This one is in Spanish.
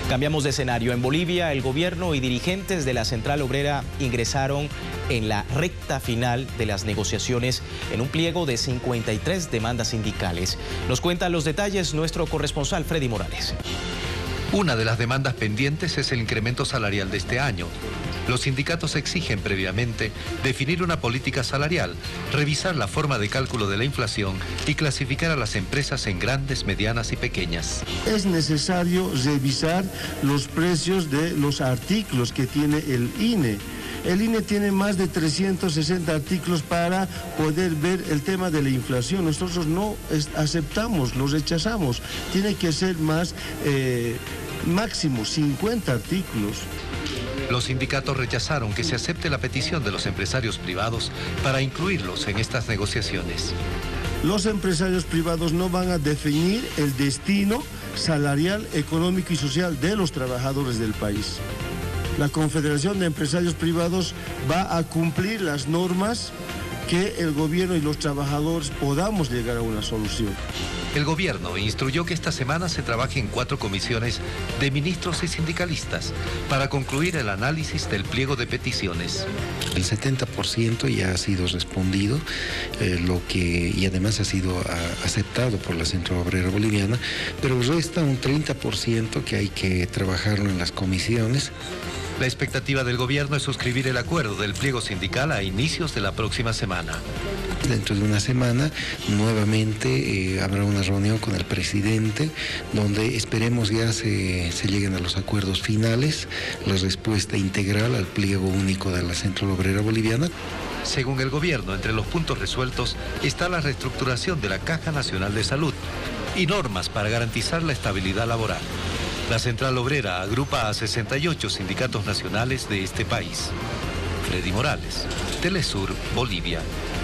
Cambiamos de escenario. En Bolivia, el gobierno y dirigentes de la Central Obrera ingresaron en la recta final de las negociaciones en un pliego de 53 demandas sindicales. Nos cuenta los detalles nuestro corresponsal Freddy Morales. Una de las demandas pendientes es el incremento salarial de este año. Los sindicatos exigen previamente definir una política salarial, revisar la forma de cálculo de la inflación y clasificar a las empresas en grandes, medianas y pequeñas. Es necesario revisar los precios de los artículos que tiene el INE. El INE tiene más de 360 artículos para poder ver el tema de la inflación. Nosotros no aceptamos, lo rechazamos. Tiene que ser más, máximo 50 artículos. Los sindicatos rechazaron que se acepte la petición de los empresarios privados para incluirlos en estas negociaciones. Los empresarios privados no van a definir el destino salarial, económico y social de los trabajadores del país. La Confederación de Empresarios Privados va a cumplir las normas que el gobierno y los trabajadores podamos llegar a una solución. El gobierno instruyó que esta semana se trabaje en 4 comisiones de ministros y sindicalistas para concluir el análisis del pliego de peticiones. El 70% ya ha sido respondido, y además ha sido aceptado por la Central Obrera Boliviana, pero resta un 30% que hay que trabajarlo en las comisiones. La expectativa del gobierno es suscribir el acuerdo del pliego sindical a inicios de la próxima semana. Dentro de una semana nuevamente habrá una reunión con el presidente donde esperemos ya se lleguen a los acuerdos finales, la respuesta integral al pliego único de la Central Obrera Boliviana. Según el gobierno, entre los puntos resueltos está la reestructuración de la Caja Nacional de Salud y normas para garantizar la estabilidad laboral. La Central Obrera agrupa a 68 sindicatos nacionales de este país. Freddy Morales, Telesur, Bolivia.